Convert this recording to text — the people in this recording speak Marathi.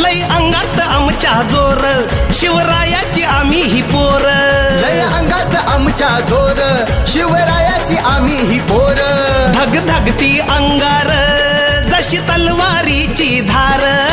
लय अंगात आमच्या जोर शिवरायाची आम्ही ही पोर लय अंगात आमच्या जोर शिवरायाची आम्ही ही पोर धग धगती अंगार जशी तलवारीची धार